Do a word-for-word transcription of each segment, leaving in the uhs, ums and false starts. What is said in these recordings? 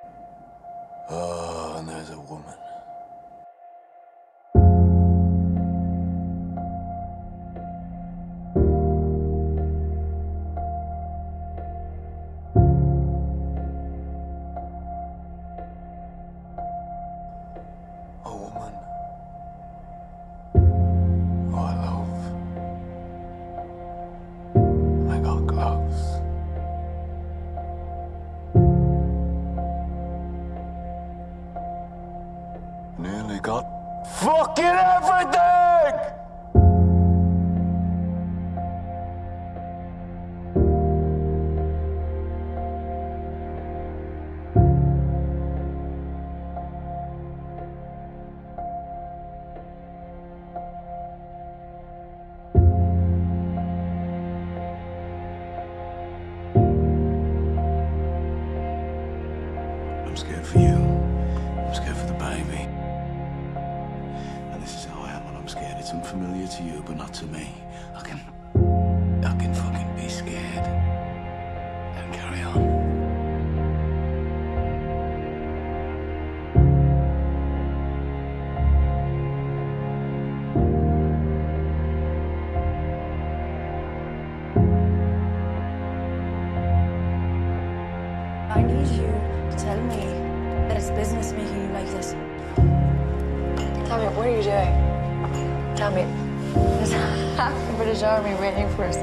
Oh, and there's a woman. A woman who I love. I got close. Nearly got fucking everything! I'm scared for you. I'm scared for the baby. And this is how I am when I'm scared. It's unfamiliar to you, but not to me. I can... I can fucking be scared. And carry on. I need you to tell me that it's business making you like this. Tommy, what are you doing? Tommy, there's half the British Army waiting for us.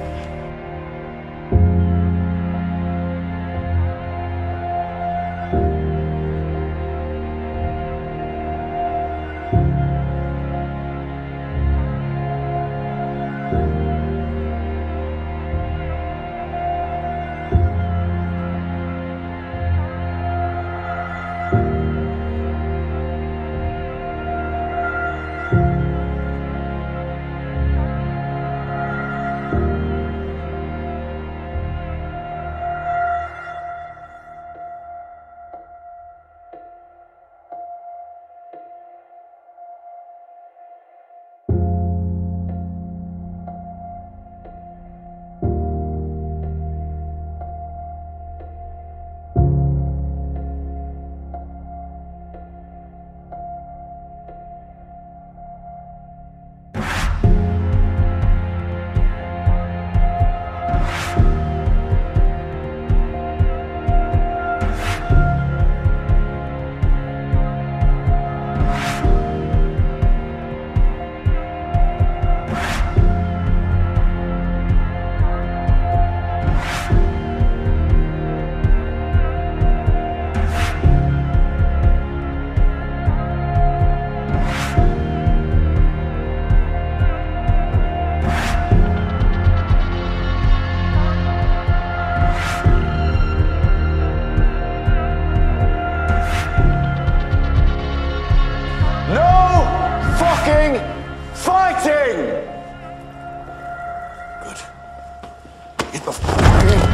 Fighting! Good. Get the fucking